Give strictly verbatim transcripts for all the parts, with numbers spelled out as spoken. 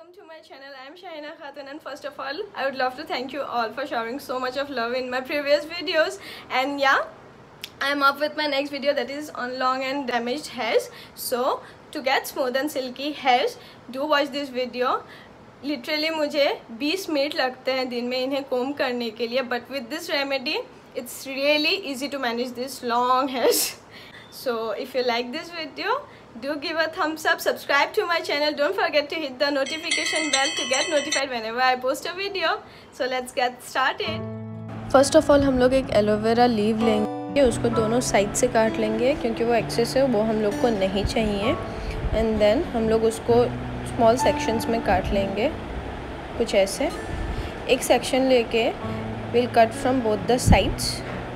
welcome to my channel. I am Shahina Khatun, and first of all I would love to thank you all for showering so much of love in my previous videos. And yeah, I am up with my next video, that is on long and damaged hairs. So to get smooth and silky hairs, do watch this video. Literally मुझे twenty minute लगते हैं दिन में इन्हें कोम करने के लिए, but with this remedy it's really easy to manage this long hairs. So if you like this video, do give a thumbs up, subscribe to my channel, don't forget to hit the notification bell to get notified whenever I post a video. So let's get started. First of all हम लोग एक aloe vera leave लेंगे, उसको दोनों side से काट लेंगे क्योंकि वो एक्सेस है, वो हम लोग को नहीं चाहिए. एंड देन हम लोग उसको स्मॉल सेक्शंस में काट लेंगे, कुछ ऐसे. एक सेक्शन लेके will cut from both the sides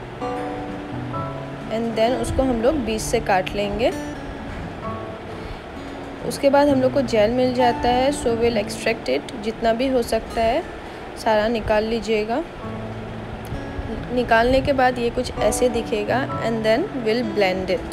and then उसको हम लोग बीच से काट लेंगे. उसके बाद हम लोग को जेल मिल जाता है, सो विल एक्सट्रैक्ट इट. जितना भी हो सकता है सारा निकाल लीजिएगा. निकालने के बाद ये कुछ ऐसे दिखेगा and then will blend it.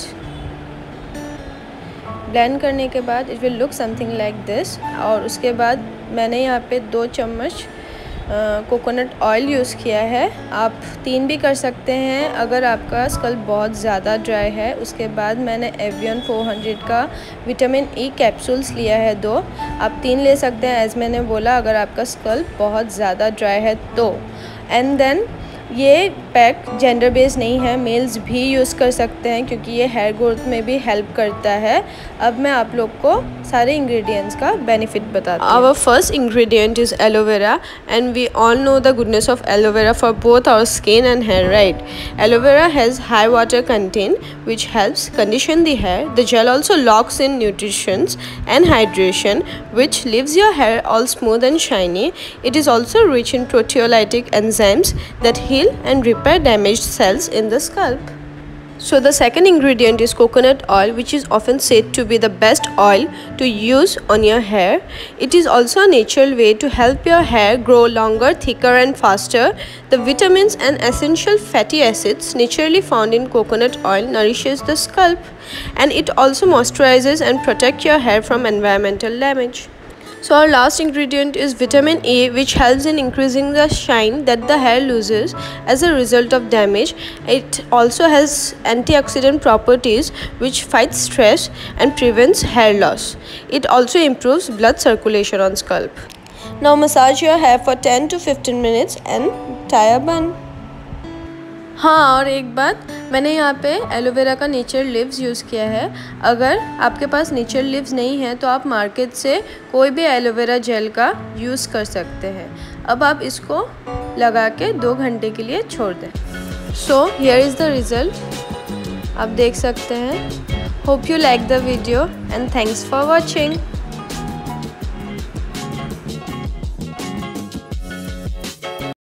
Blend करने के बाद it will look something like this. और उसके बाद मैंने यहाँ पे दो चम्मच कोकोनट ऑयल यूज़ किया है. आप तीन भी कर सकते हैं अगर आपका स्कल्प बहुत ज़्यादा ड्राई है. उसके बाद मैंने एवियन फोर हंड्रेड का विटामिन ई कैप्सूल्स लिया है दो. आप तीन ले सकते हैं एज मैंने बोला अगर आपका स्कल्प बहुत ज़्यादा ड्राई है तो. एंड देन ये पैक जेंडर बेस नहीं है, मेल्स भी यूज़ कर सकते हैं क्योंकि ये हेयर ग्रोथ में भी हेल्प करता है. अब मैं आप लोग को सारे इंग्रेडिएंट्स का बेनिफिट बताती हूँ. Our first ingredient is aloe vera and we all know the goodness of aloe vera for both our skin and hair, right? Aloe vera has high water content which helps condition the hair. The gel also locks in nutrition and hydration which leaves your hair all smooth and shiny. It is also rich in proteolytic enzymes that heal and repair damaged cells in the scalp. So the second ingredient is coconut oil, which is often said to be the best oil to use on your hair. It is also a natural way to help your hair grow longer, thicker and faster. The vitamins and essential fatty acids naturally found in coconut oil nourishes the scalp, and it also moisturizes and protects your hair from environmental damage. So our last ingredient is vitamin A, which helps in increasing the shine that the hair loses as a result of damage. It also has antioxidant properties which fights stress and prevents hair loss. It also improves blood circulation on scalp. Now massage your hair for ten to fifteen minutes and tie a bun. हाँ, और एक बात, मैंने यहाँ पे aloe vera का nature leaves use किया है. अगर आपके पास नेचर लीव्स नहीं है तो आप मार्केट से कोई भी एलोवेरा जेल का यूज़ कर सकते हैं. अब आप इसको लगा के दो घंटे के लिए छोड़ दें. So here is the result, आप देख सकते हैं. Hope you like the video and thanks for watching.